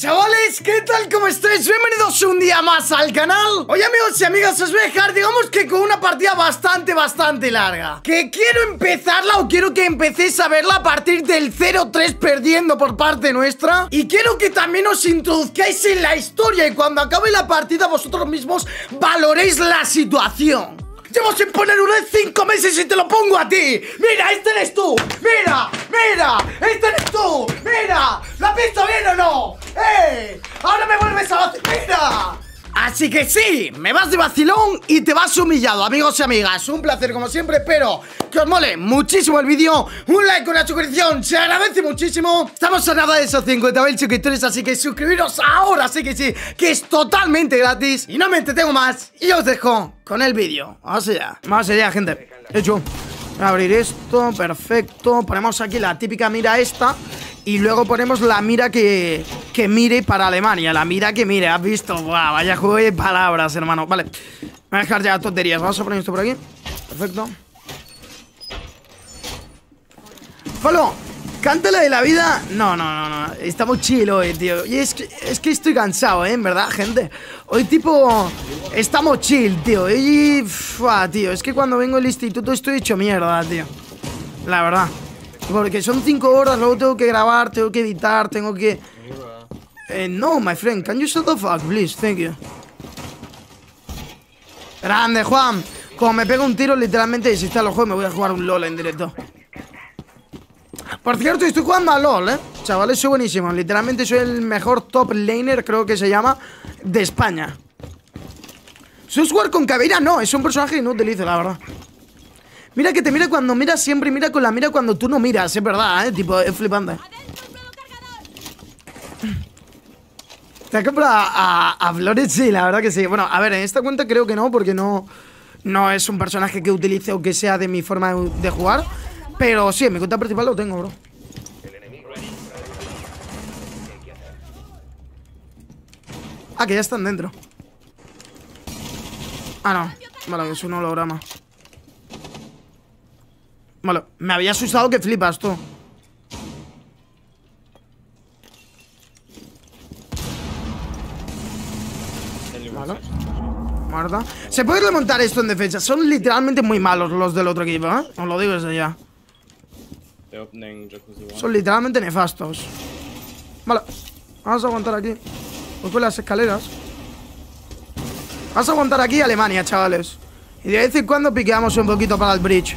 Chavales, ¿qué tal? ¿Cómo estáis? Bienvenidos un día más al canal. Hoy, amigos y amigas, os voy a dejar, digamos que con una partida bastante larga, que quiero empezarla o quiero que empecéis a verla a partir del 0-3 perdiendo por parte nuestra. Y quiero que también os introduzcáis en la historia y cuando acabe la partida vosotros mismos valoréis la situación. Llevo sin poner uno en 5 meses y te lo pongo a ti. Mira, este eres tú. Mira, este eres tú. Mira, ¿lo has visto bien o no? Ahora me vuelves a vacilar. Mira. Así que sí, me vas de vacilón y te vas humillado, amigos y amigas. Un placer como siempre, espero que os mole muchísimo el vídeo. Un like, una suscripción, se agradece muchísimo. Estamos a nada de esos 50.000 suscriptores, así que suscribiros ahora, sí que sí, que es totalmente gratis. Y no me entretengo más y os dejo con el vídeo. Vamos allá, gente. Hecho. Voy a abrir esto, perfecto. Ponemos aquí la típica mira esta. Y luego ponemos la mira que mire para Alemania. La mira que mire, ¿has visto? Buah, vaya juego de palabras, hermano. Vale, voy a dejar ya tonterías. Vamos a poner esto por aquí. Perfecto. Falo, cántala de la vida. No. Estamos chill hoy, tío. Y es que estoy cansado, en verdad, gente. Hoy, tipo, estamos chill, tío. Y, tío, es que cuando vengo al instituto estoy hecho mierda, tío. La verdad. Porque son 5 horas, luego tengo que grabar, tengo que editar, tengo que... no, my friend, can you shut the fuck, please? Thank you. Grande, Juan. Como me pega un tiro, literalmente desinstalo el juego y me voy a jugar un LOL en directo. Por cierto, estoy jugando a LOL, chavales, soy buenísimo. Literalmente soy el mejor top laner, creo que se llama, de España. ¿Soy jugar con Caveira? No, es un personaje que no utilizo, la verdad. Mira que te mira cuando miras siempre y mira con la mira cuando tú no miras, es verdad, tipo, es flipante. ¿Te has comprado a Flores? Sí, la verdad que sí. Bueno, a ver, en esta cuenta creo que no, porque no es un personaje que utilice o que sea de mi forma de jugar. Pero sí, en mi cuenta principal lo tengo, bro. Ah, que ya están dentro. Ah, no. Vale, es un holograma. Vale, me había asustado que flipas tú. Vale. Muerta. Se puede remontar esto en defensa. Son literalmente muy malos los del otro equipo, ¿eh? Os lo digo desde ya. Son literalmente nefastos. Vale, vamos a aguantar aquí. Voy por las escaleras. Vamos a aguantar aquí Alemania, chavales. Y de vez en cuando piqueamos un poquito para el bridge.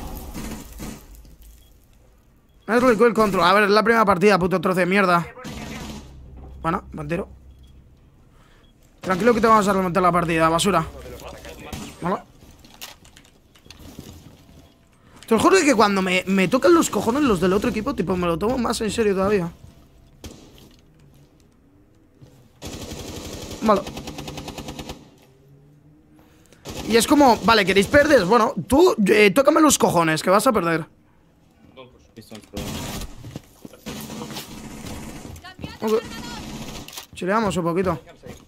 Es el control. A ver, es la primera partida, puto trozo de mierda. Bueno, buen tiro. Tranquilo que te vamos a remontar la partida, basura. Vale. Te lo juro que cuando me tocan los cojones los del otro equipo, tipo, me lo tomo más en serio todavía. Vale. Y es como, vale, ¿queréis perder? Bueno, tú, tócame los cojones, que vas a perder. Okay. Chileamos un poquito.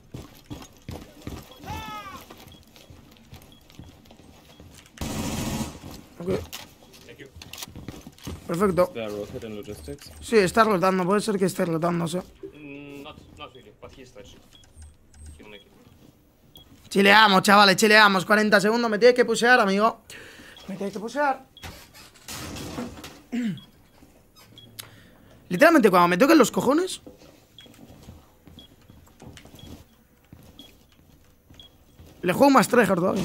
Ok. Perfecto. Sí, está rotando, puede ser que esté rotándose. Chileamos, chavales, chileamos. 40 segundos, me tienes que pushear, amigo. Me tienes que pushear. Literalmente cuando me toquen los cojones. Le juego más tryhard todavía.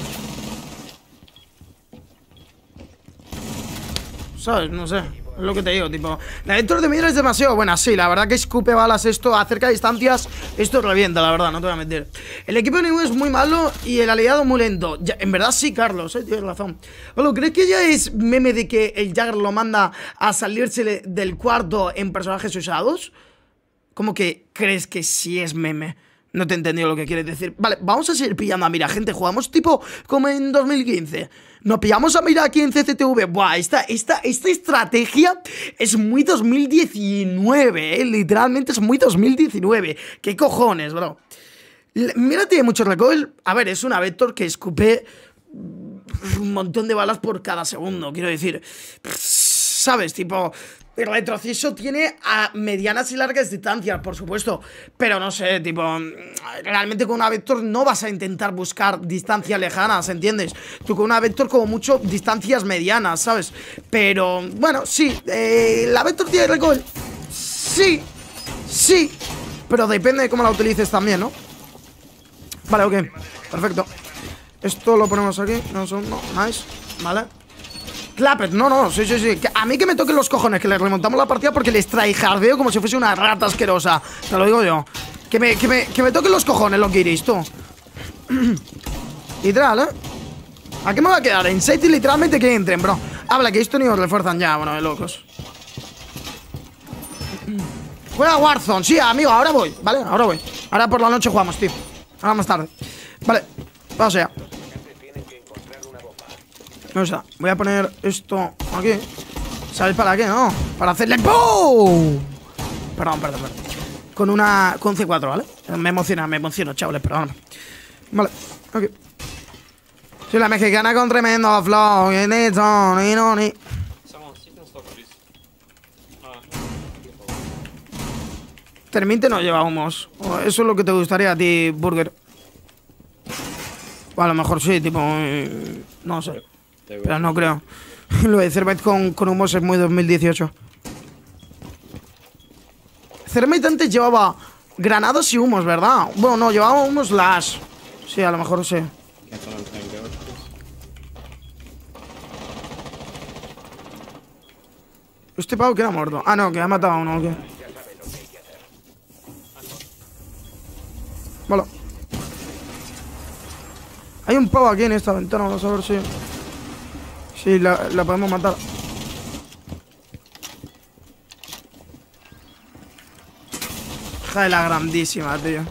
¿Sabes? No sé. Es lo que te digo, tipo, la vector de mira es demasiado buena. Sí, la verdad que escupe balas esto a cerca distancias. Esto revienta, la verdad, no te voy a mentir. El equipo enemigo es muy malo y el aliado muy lento. Ya, en verdad sí, Carlos, tienes razón. Bueno, ¿crees que ya es meme de que el Jagger lo manda a salirse del cuarto en personajes usados? ¿Cómo que crees que sí es meme? No te he entendido lo que quieres decir. Vale, vamos a seguir pillando a Mira, gente. Jugamos tipo como en 2015. Nos pillamos a Mira aquí en CCTV. Buah, esta estrategia es muy 2019, literalmente es muy 2019. ¿Qué cojones, bro? Mira, tiene mucho recoil. A ver, es una Vector que escupe un montón de balas por cada segundo. Quiero decir, ¿sabes? Tipo, El retroceso tiene a medianas y largas distancias, por supuesto. Pero no sé, tipo, realmente con una Vector no vas a intentar buscar distancias lejanas, ¿entiendes? Tú con una Vector como mucho distancias medianas, ¿sabes? Pero, bueno, sí, la Vector tiene recoil. Sí, sí. Pero depende de cómo la utilices también, ¿no? Vale, ok, perfecto. Esto lo ponemos aquí, no, nice, vale. Clapet, no, sí. A mí que me toquen los cojones, que les remontamos la partida porque les tryhardeo como si fuese una rata asquerosa. Te lo digo yo. Que me toquen los cojones, lo que iréis, tú. Literal, ¿eh? ¿A qué me va a quedar? En safety literalmente que entren, bro. Habla, que esto ni os refuerzan ya, bueno, de locos. Juega Warzone, sí, amigo, ahora voy, ¿vale? Ahora voy. Ahora por la noche jugamos, tío. Ahora más tarde. Vale, vamos allá. No está. Voy a poner esto aquí. ¿Sabes para qué? No. Para hacerle ¡boom! Perdón. Con C4, ¿vale? Me emociono, chavales, perdón. Vale, ok. Soy la mexicana con tremendo flow. Termite no lleva humos. Eso es lo que te gustaría a ti, Burger. O a lo mejor sí, tipo... no sé. Pero no creo. Lo de Cermet con humos es muy 2018. Cermet antes llevaba granadas y humos, ¿verdad? Bueno, no, llevaba humos Lash. Sí, a lo mejor sí. Este pavo queda muerto. Ah, no, que ha matado a uno, ¿o qué? Vale. Hay un pavo aquí en esta ventana, vamos a ver si... sí, la podemos matar. Hija de la grandísima, tío.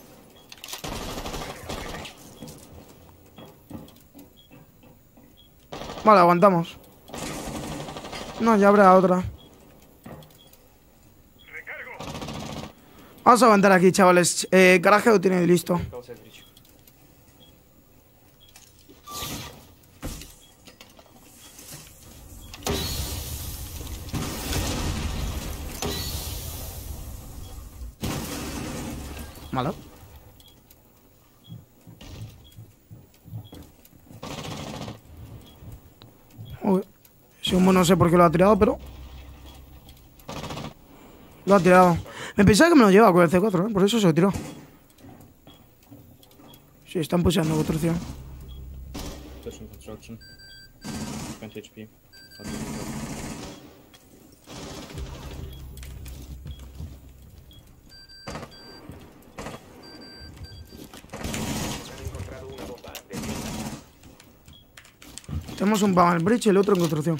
Vale, aguantamos. No, ya habrá otra. Vamos a aguantar aquí, chavales. Garaje lo tiene listo. Malo. Uy. Ese humo no sé por qué lo ha tirado, pero... lo ha tirado. Me pensaba que me lo llevaba con el C4, ¿eh? Por eso se lo tiró. Sí, están pusheando construcción. Tenemos un pavo en el bridge y el otro en construcción.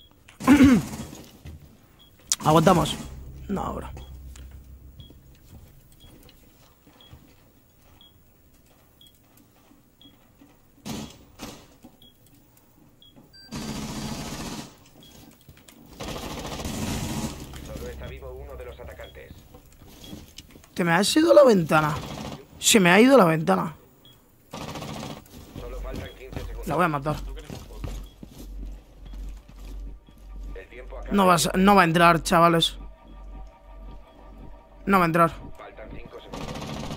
Aguantamos. No, bro. Solo está vivo uno de los atacantes. Te me has ido la ventana. Se me ha ido la ventana. Solo faltan 15 segundos. La voy a matar. El tiempo acaba. No va a entrar, chavales. No va a entrar. Faltan 5 segundos.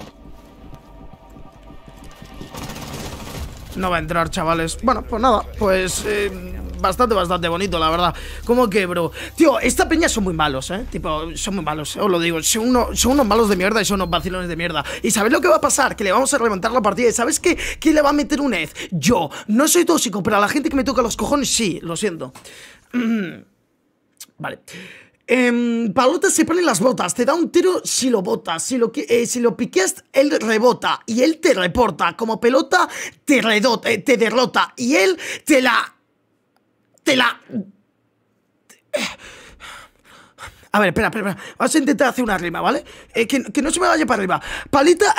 No va a entrar, chavales. Bueno, pues nada. Pues bastante bonito, la verdad. ¿Cómo que, bro? Tío, esta peña son muy malos, ¿eh? Tipo, son muy malos, os lo digo. Son unos malos de mierda y son unos vacilones de mierda. ¿Y sabéis lo que va a pasar? Que le vamos a remontar la partida. ¿Y sabes qué? ¿Quién le va a meter un EZ? Yo. No soy tóxico, pero a la gente que me toca los cojones, sí. Lo siento. Vale. Palota se pone las botas, te da un tiro si lo botas, si lo piqueas, él rebota y él te reporta. Como pelota, te derrota y él te la... A ver, espera. Vamos a intentar hacer una rima, ¿vale? Que no se me vaya para arriba. Palota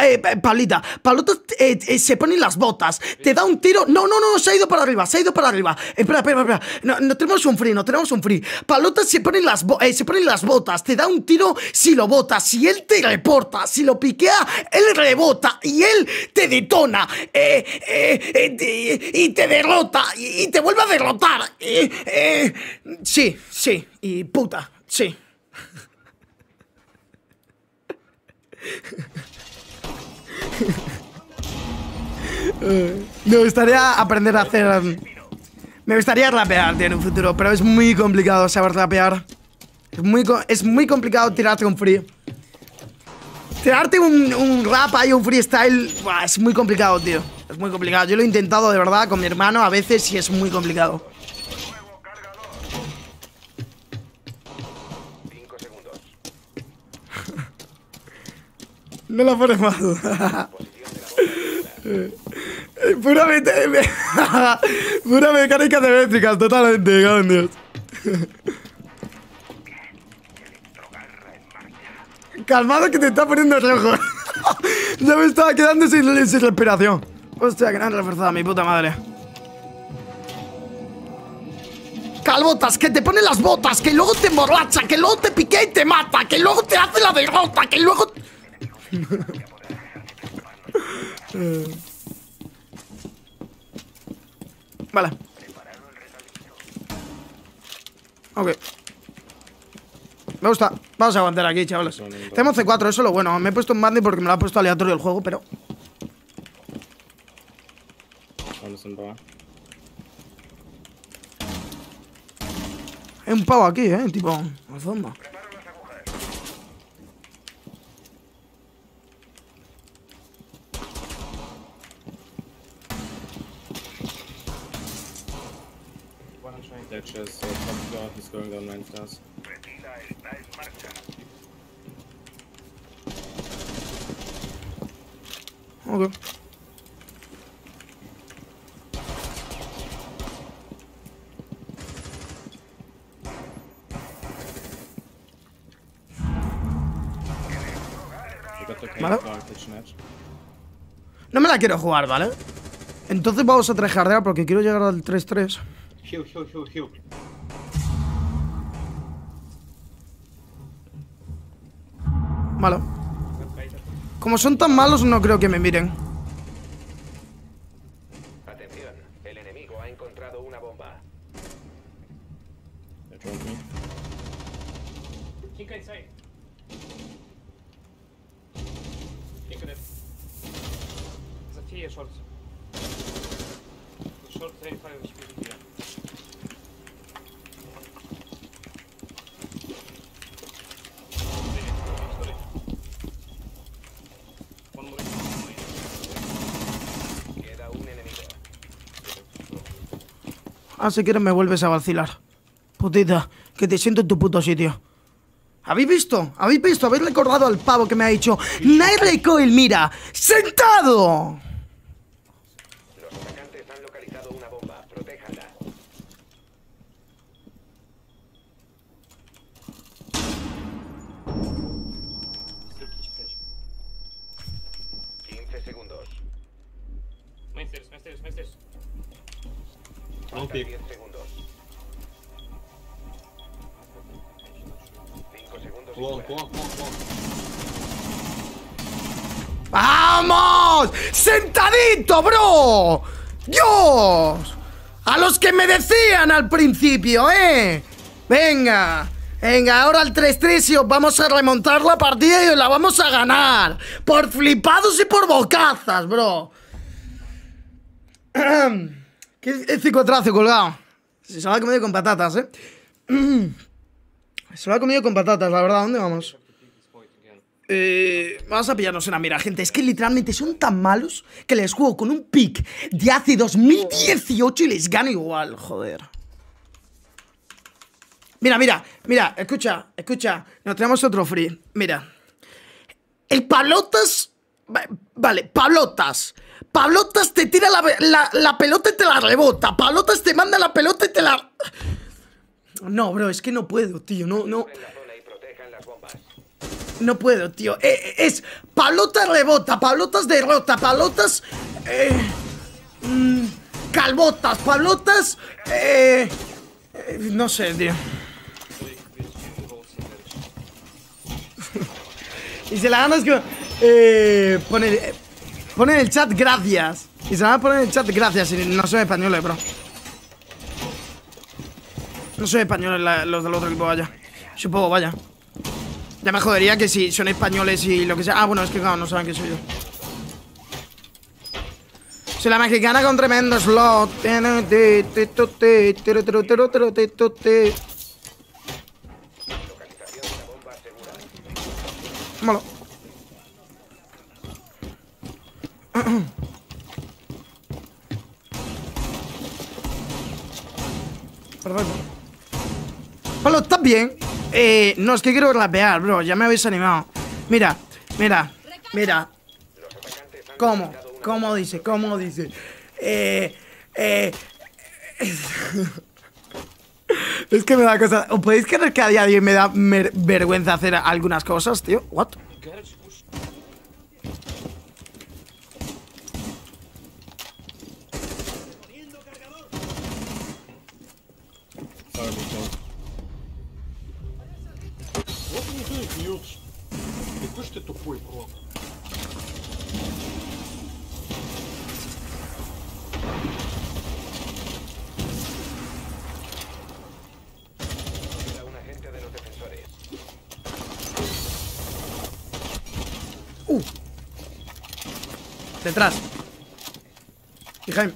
se pone las botas. Te da un tiro. No, se ha ido para arriba. Espera. No tenemos un free. Palota se pone las botas. Te da un tiro si lo botas. Si él te reporta. Si lo piquea, él rebota. Y él te detona. Y te derrota. Y te vuelve a derrotar. Sí. Y puta. Sí. Me gustaría aprender a hacer... Me gustaría rapear, tío, en un futuro, pero es muy complicado saber rapear. Es muy complicado tirarte un free. Tirarte un rap ahí, un freestyle, buah, es muy complicado, tío. Es muy complicado. Yo lo he intentado de verdad con mi hermano a veces y es muy complicado. 5 segundos. No la pones mal. Puramente... Pura mecánica de métricas, totalmente, cabrón, Dios. Calmado que te está poniendo rojo. Ya me estaba quedando sin respiración. Hostia, que no han reforzado, mi puta madre. Calbotas, que te pone las botas, que luego te emborracha, que luego te piquea y te mata, que luego te hace la derrota, que luego... Vale. Ok. Me gusta. Vamos a aguantar aquí, chavales. Tenemos C4, eso es lo bueno. Me he puesto un bandy porque me lo ha puesto aleatorio el juego, pero... Hay un pavo aquí, tipo... Al fondo. Ok. Vale. No me la quiero jugar, ¿vale? Entonces vamos a tryhardear porque quiero llegar al 3-3. Vale. Como son tan malos, no creo que me miren. Atención, el enemigo ha encontrado una bomba. Queda un enemigo. Ah, si quieres me vuelves a vacilar. Putita, que te siento en tu puto sitio. ¿Habéis visto? ¿Habéis visto? ¿Habéis recordado al pavo que me ha dicho Night Recoil, mira, sentado? Los atacantes han localizado una bomba. Protéjanla. Segundos. Faltan 10 segundos. 5 segundos. ¡Vamos! ¡Sentadito, bro! ¡Dios! A los que me decían al principio, ¿eh? Venga. Venga, ahora al 3-3 y os vamos a remontar la partida y os la vamos a ganar. Por flipados y por bocazas, bro. ¿Qué cicotrazo colgado? Se lo ha comido con patatas, ¿eh? Se lo ha comido con patatas, la verdad. ¿Dónde vamos? Vamos a pillarnos una mira, gente. Es que literalmente son tan malos que les juego con un pick de hace 2018 y les gano igual, joder. Mira, escucha. Nos tenemos otro free. Mira. El Pablotas... Vale, Pablotas te tira la pelota y te la rebota. Pablotas te manda la pelota y te la... No, bro, es que no puedo, tío. No puedo, tío. Es Pablotas rebota, Pablotas derrota, Pablotas... Calbotas, Pablotas... no sé, tío. Y se la ganas que... pone en el chat gracias. Y se la van a poner en el chat gracias. Y no soy español, bro. No soy español los del otro equipo, vaya. Supongo, vaya. Ya me jodería que si son españoles y lo que sea. Ah, bueno, es que claro, no saben que soy yo. Soy la mexicana con tremendo slot. Malo. Perfecto. Pablo, ¿estás bien? No, es que quiero rapear, bro. Ya me habéis animado. Mira, mira, mira. ¿Cómo? ¿Cómo dice? ¿Cómo dice? Es que me da cosa. ¿Os podéis creer que a día de hoy me da vergüenza hacer algunas cosas, tío? ¿What? Какой ж ты тупой, бро. Un agente de los defensores. Detrás. Y Jaime.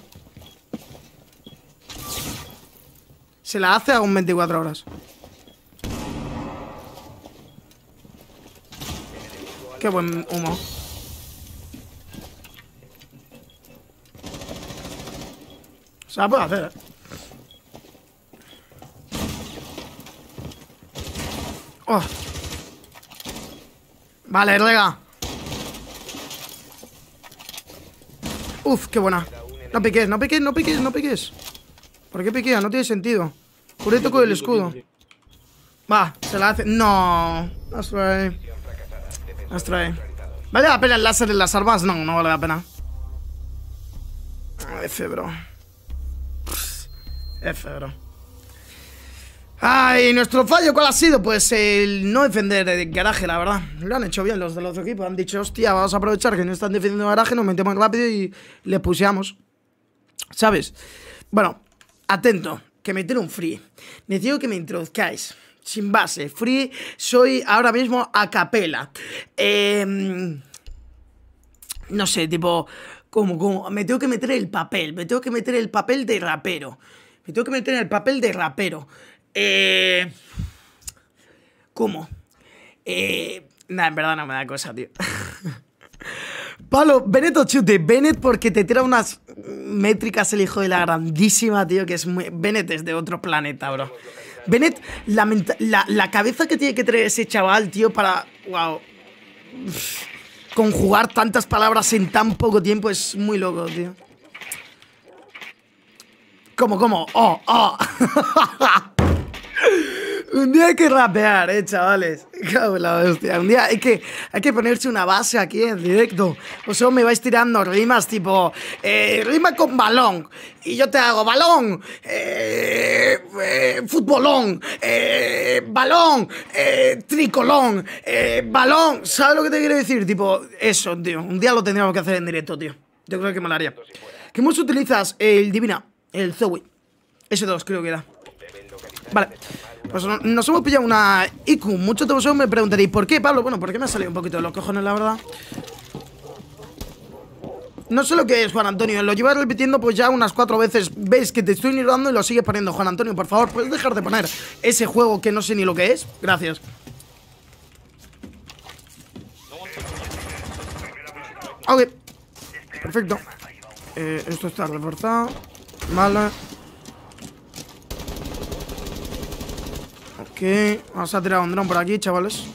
Se la hace a un 24 horas. Qué buen humo. Se la puede hacer, Oh. Vale, rega. Uf, qué buena. No piques, no piques, no piques, no piques. ¿Por qué piquea? No tiene sentido. Por ahí toco el escudo. Va, se la hace. No. Astray. Astray. ¿Vale la pena el láser en las armas? No, no vale la pena. F, bro. F, bro. Ay, nuestro fallo, ¿cuál ha sido? Pues el no defender el garaje, la verdad. Lo han hecho bien los del otro equipo. Han dicho, hostia, vamos a aprovechar que no están defendiendo el garaje, nos metemos rápido y le puseamos. ¿Sabes? Bueno, atento, que meter un free. Necesito que me introduzcáis. Sin base, free, soy ahora mismo a capela. No sé, tipo, ¿cómo? Me tengo que meter el papel. Me tengo que meter el papel de rapero. Me tengo que meter el papel de rapero. ¿Cómo? Nah, en verdad no me da cosa, tío. Pablo, Bennett o Chute. Bennett porque te tira unas métricas el hijo de la grandísima, tío, que es muy... Bennett es de otro planeta, bro. Bennett, la cabeza que tiene que tener ese chaval, tío, para... Wow. Conjugar tantas palabras en tan poco tiempo es muy loco, tío. ¿Cómo? ¡Oh! Un día hay que rapear, chavales. Cago en la hostia. Un día hay que ponerse una base aquí en directo. O sea, me vais tirando rimas tipo... rima con balón. Y yo te hago balón. Futbolón. Balón. Tricolón. Balón. ¿Sabes lo que te quiero decir? Tipo, eso, tío. Un día lo tendríamos que hacer en directo, tío. Yo creo que me lo haría. ¿Qué mouse utilizas? El Divina. El Zoe. S2 creo que era. Vale. Pues nos hemos pillado una IQ. Muchos de vosotros me preguntaréis ¿por qué, Pablo? Bueno, porque me ha salido un poquito de los cojones, la verdad. No sé lo que es, Juan Antonio. Lo llevas repitiendo pues ya unas 4 veces. Ves que te estoy ignorando y lo sigues poniendo. Juan Antonio, por favor, ¿puedes dejar de poner ese juego que no sé ni lo que es? Gracias. Ok. Perfecto. Esto está reforzado. Vale. Ok, vamos a tirar un dron por aquí, chavales.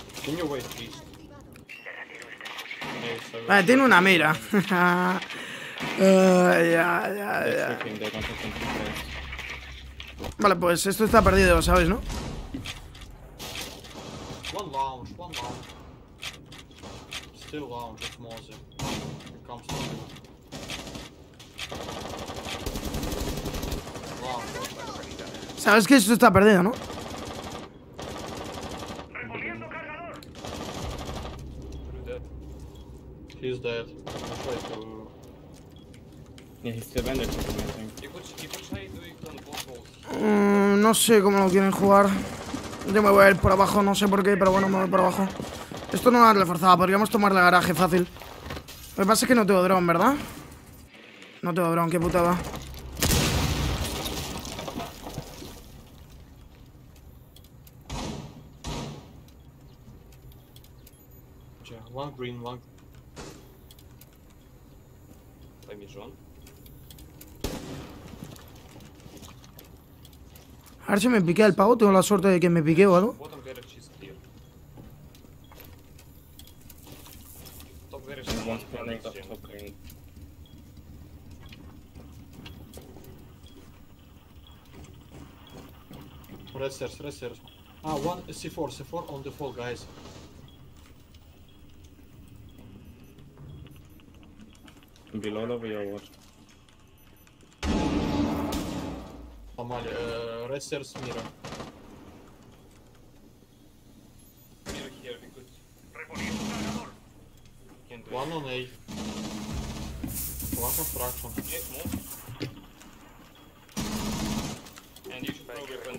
Vale, tiene una mira. Ya. Vale, pues esto está perdido, ¿sabes, no? One lounge. Still lounge, it's Mose. It comes to you. Sabes que esto está perdido, ¿no? He's dead. Yeah, he's still bandaged, I think. You could try doing on both holes. No sé cómo lo quieren jugar. Yo me voy a ir por abajo, no sé por qué, pero bueno, me voy por abajo. Esto no es forzada, podríamos tomar el garaje fácil. Lo que pasa es que no tengo dron, ¿verdad? No tengo dron, qué putada. Yeah, one green, one. Play me drone. A ver si me piqué el pavo, tengo la suerte de que me piqué o algo. Bottom garage is clear. Top garage is One one spawning spawning. top green. Red stairs, red stairs. Ah, one C4, C4 on the fall, guys. Below lobby or what? Somali, red stairs mirror. Mirror here, we could. Can do One on A. One construction. it. Yes, move. And you should probably run.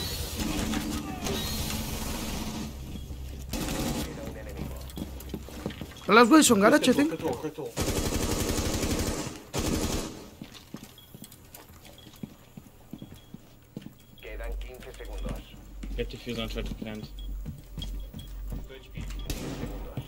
Queda un enemigo. Las voy son garage, tío. Hit all. Quedan 15 segundos. Get defuse and try to plant. 2 HP. Segundos.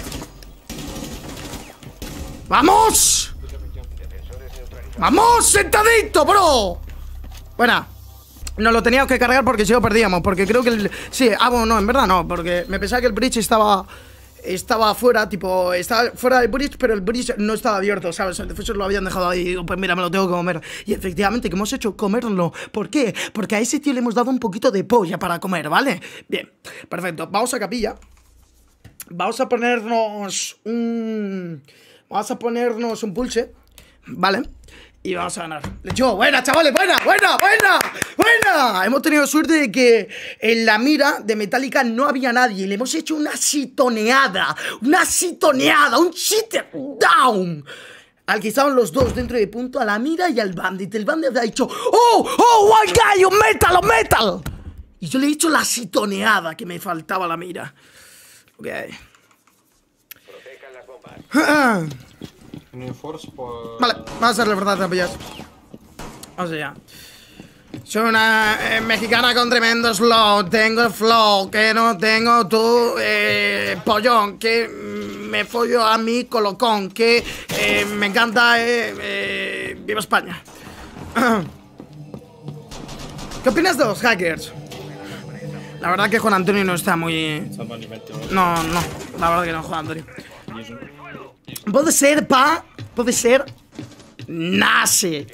¡Vamos! Defensores neutralizados. ¡Vamos! ¡Sentadito, bro! Buena. No lo teníamos que cargar porque si lo perdíamos. Porque creo que el... Sí, bueno, no, en verdad no. Porque me pensaba que el bridge estaba fuera, tipo, estaba fuera del bridge, pero el bridge no estaba abierto, ¿sabes? El defensor lo habían dejado ahí y digo, pues mira, me lo tengo que comer. Y efectivamente, ¿qué hemos hecho? Comerlo. ¿Por qué? Porque a ese tío le hemos dado un poquito de polla para comer, ¿vale? Bien, perfecto. Vamos a capilla. Vamos a ponernos un... Vamos a ponernos un pulse, ¿vale? Y vamos a ganar. ¡Yo! ¡Buena, chavales! ¡Buena! Hemos tenido suerte de que en la mira de Metallica no había nadie. Le hemos hecho una sitoneada. Un cheater down. Al que estaban los dos dentro de punto, a la mira y al bandit. El bandit ha dicho, ¡Oh, one guy, un metal! Y yo le he hecho la sitoneada que me faltaba a la mira. Ok. Protejan las bombas. Reinforce por... Vale, vamos a hacerle verdad, rapillas. Vamos allá. Soy una mexicana con tremendo flow. Tengo el flow que no tengo tú, pollón. Que me follo a mi colocón. Que me encanta, viva España. ¿Qué opinas de los hackers? La verdad que Juan Antonio no está muy... Somebody went to No, la verdad que no, Juan Antonio. vision. Puede ser nace.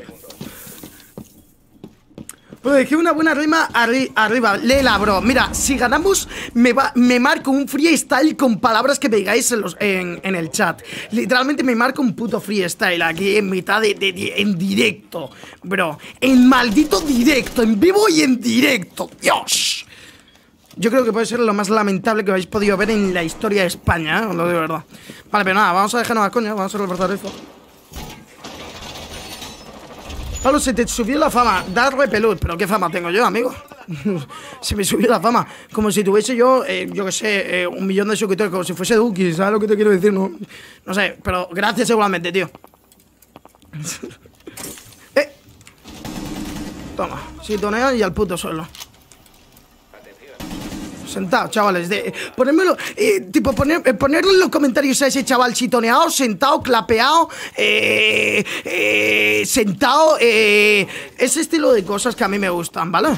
Pero dejé una buena rima arriba. Léela, bro. Mira, si ganamos me marco un freestyle con palabras que me digáis en el chat. Literalmente me marco un puto freestyle aquí en mitad en directo, bro. En maldito directo, en vivo y en directo. Dios. Yo creo que puede ser lo más lamentable que habéis podido ver en la historia de España, os lo digo de verdad. Vale, pero nada, vamos a dejarnos a coña, vamos a reportar esto. Pablo, se te subió la fama, da repelús. Pero qué fama tengo yo, amigo. Se me subió la fama. Como si tuviese yo, yo que sé, 1 millón de suscriptores. Como si fuese Duki, ¿sabes lo que te quiero decir? No sé, pero gracias igualmente, tío. Toma, sintonea y al puto suelo. Sentado, chavales, ponérmelo, tipo, ponerle en los comentarios a ese chaval sitoneado, sentado, clapeado, sentado, ese estilo de cosas que a mí me gustan, ¿vale?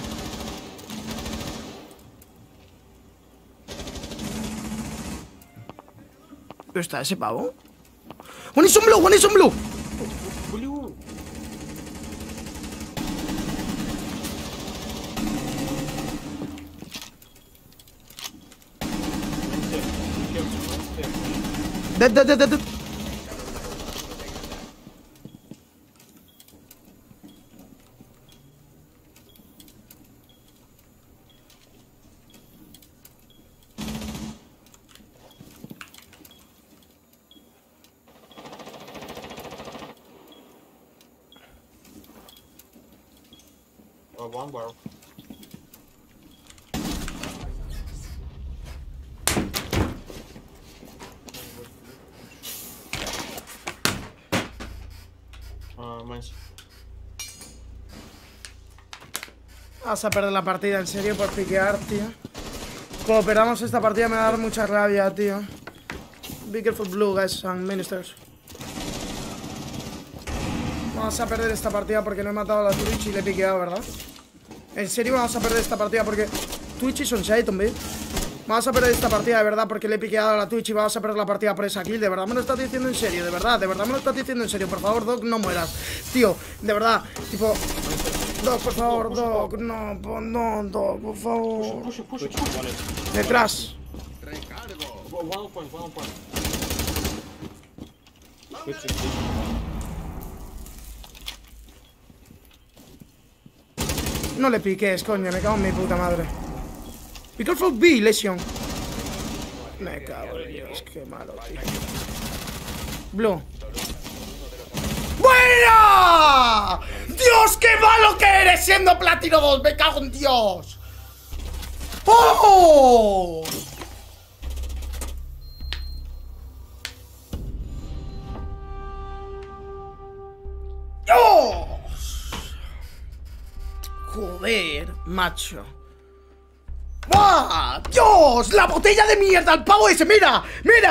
¿Dónde está ese pavo? ¡One is on blue! Blue. Dead. One barrel. mines. Vamos a perder la partida, en serio, por piquear, tío. Cooperamos esta partida, me va a dar mucha rabia, tío. Be careful blue, guys, and ministers. Vamos a perder esta partida porque no he matado a la Twitch y le he piqueado, ¿verdad? En serio, vamos a perder esta partida porque Twitch is on site, hombre. Vamos a perder esta partida de verdad porque le he piqueado a la Twitch y vamos a perder la partida por esa kill. De verdad me lo estás diciendo en serio, de verdad me lo estás diciendo en serio. Por favor, Doc, no mueras. Tío, de verdad, tipo... Doc, por favor, Doc, no, Doc, por favor. Push it. Detrás. One on point. Switch. No le piques, coño, me cago en mi puta madre. Be careful B, Lesion. Me cago en Dios, qué malo, tío. Blue. ¡Buena! ¡Dios, qué malo que eres siendo Platino 2! ¡Me cago en Dios! ¡Oh! ¡Dios! Joder, macho. ¡Ah! ¡Dios! ¡La botella de mierda! ¡El pavo ese! ¡Mira!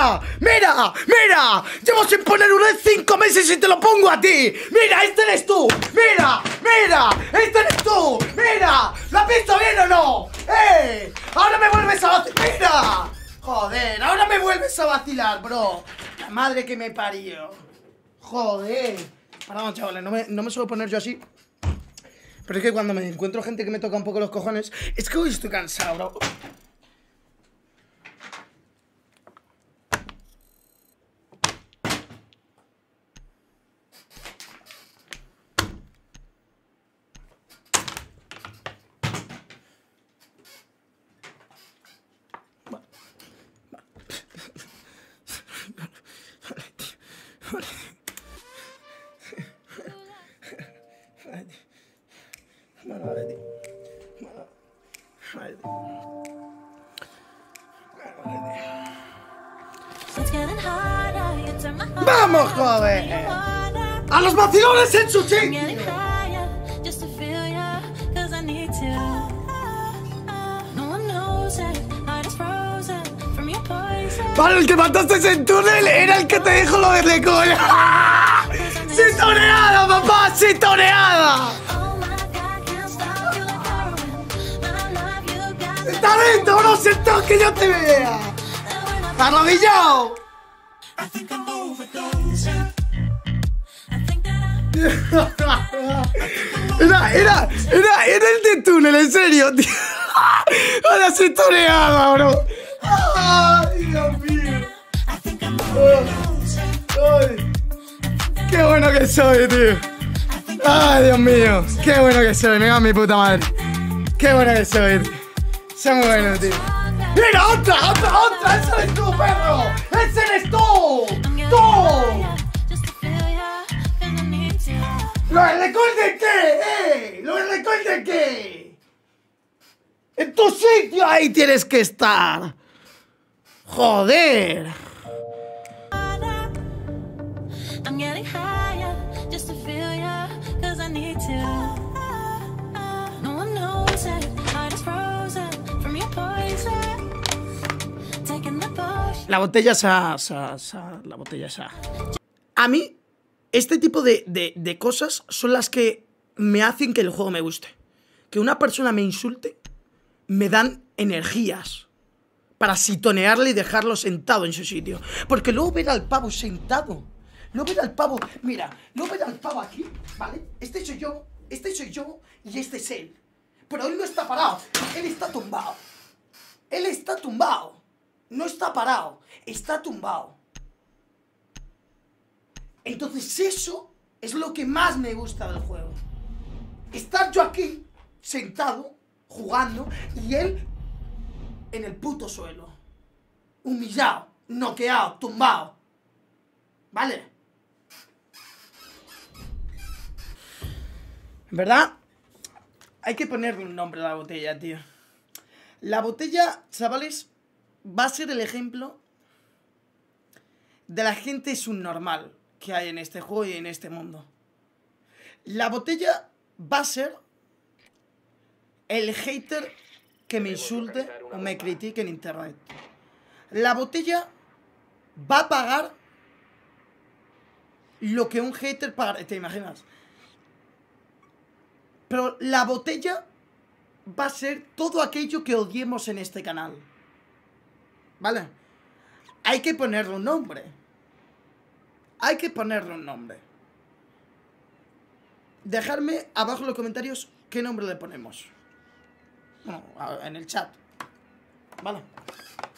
Llevo sin poner uno en 5 meses y te lo pongo a ti. ¡Mira! ¡Este eres tú! ¡Mira! ¡Este eres tú! ¡Mira! ¿Lo has visto bien o no? ¡Eh! ¡Ahora me vuelves a vacilar! ¡Mira! Joder, ahora me vuelves a vacilar, bro. La madre que me parió. Joder. Perdón, chavales, no me suelo poner yo así. Pero es que cuando me encuentro gente que me toca un poco los cojones, es que hoy estoy cansado, bro. ¡Vamos, joder! ¡A los vacilones en su sitio! Vale, el que mataste en túnel era el que te dijo lo de Lecol. ¡Sitoneada, papá! ¡Sitoneada! ¡Está dentro! ¡No sentado que yo te vea! ¡Arrodillado! Era el de túnel, en serio, tío. Ahora se toreaba, bro. Ay, Dios mío. Ay, qué bueno que soy, tío. Ay, Dios mío. Qué bueno que soy, me cago en mi puta madre. Qué bueno que soy, tío. Soy muy bueno, tío. ¡Mira, otra! ¡Ese eres tú, perro! ¡Ese eres tú! ¡Tú! ¿Lo del Lecol de qué? ¿Lo del Lecol de qué? ¡En tu sitio ahí tienes que estar! ¡Joder! La botella la botella esa. A mí, este tipo de cosas son las que me hacen que el juego me guste. Que una persona me insulte, me dan energías para sitonearle y dejarlo sentado en su sitio. Porque luego ver al pavo sentado, luego ver al pavo, mira, luego ver al pavo aquí, ¿vale? Este soy yo y este es él. Pero él no está parado, él está tumbado. Él está tumbado. No está parado, está tumbado. Entonces eso es lo que más me gusta del juego. Estar yo aquí, sentado, jugando, y él en el puto suelo. Humillado, noqueado, tumbado. ¿Vale? En verdad, hay que ponerle un nombre a la botella, tío. La botella, chavales, va a ser el ejemplo de la gente subnormal que hay en este juego y en este mundo. La botella va a ser el hater que me insulte o me critique en internet. La botella va a pagar lo que un hater paga. ¿Te imaginas? Pero la botella va a ser todo aquello que odiemos en este canal. ¿Vale? Hay que ponerle un nombre. Hay que ponerle un nombre. Dejadme abajo en los comentarios qué nombre le ponemos. Bueno, en el chat. ¿Vale?